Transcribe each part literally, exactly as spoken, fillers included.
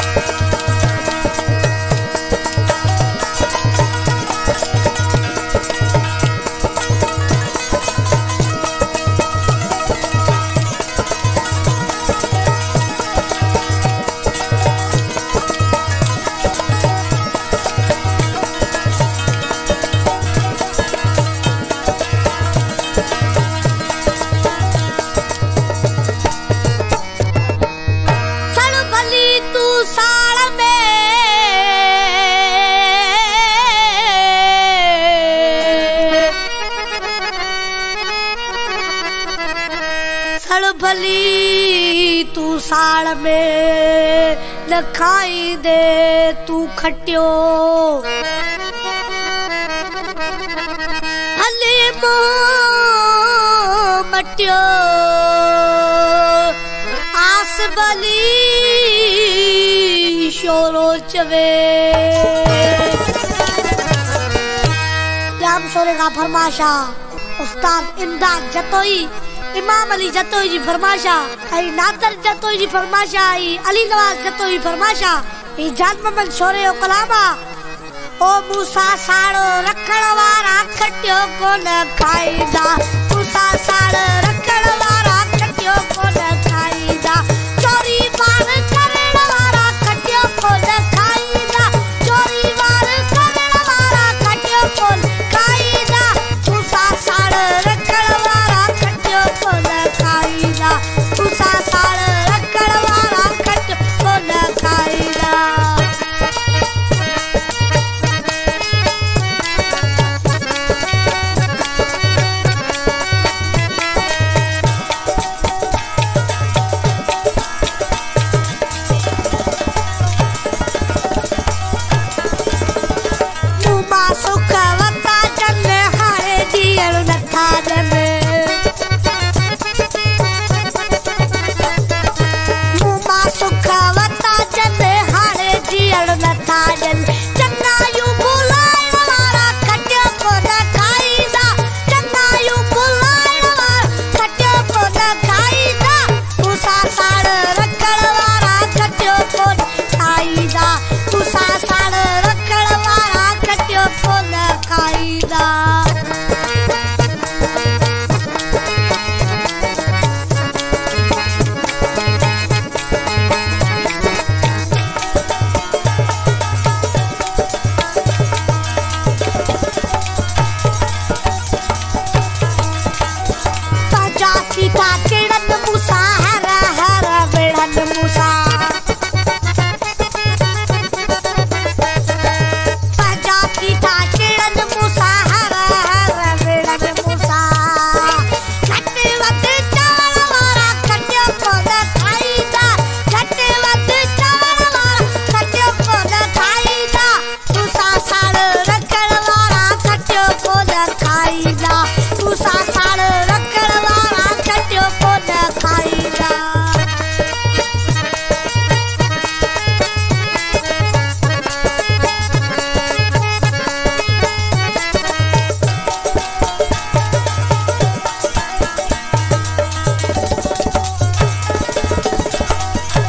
भली तू साल में लखाई दे तू खटियो भली मुंह मटियो आस भली शोरो चवे जाम शोरे का फरमाशा उस्ताद इमदाद जतोई इमाम अली जतोई जी फरमाशा आई नादर जतोई जी फरमाशा आई अली नवाज जतोई फरमाशा ई जान मोहम्मद शोरे ओ कलामा ओ मूसा साड़ो रखण वारा खटियो कोन खाईदा मूसा साड़ रखण वारा खटियो कोन खाईदा चोरी वार करण वारा खटियो कोन खाईदा चोरी वार करण वारा खटियो कोन खाईदा मूसा साड़ रखण वारा खटियो कोन खाईदा मूसा साड़ रखण वारा खटियो कोन खाईदा सुख वता जन हारे जियल नथा जन मुमा सुख वता जन हारे जियल नथा जन चंगा यू बुलाइण वारा खटियो कोन खाईदा चंगा यू बुलाइण वारा खटियो कोन खाईदा मूसा साड़ रखण वारा खटियो कोन खाईदा मूसा साड़ रखण वारा खटियो कोन खाईदा ताजा सीता किरण मूसा हर हर बिड़न मूसा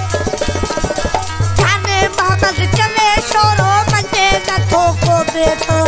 Beto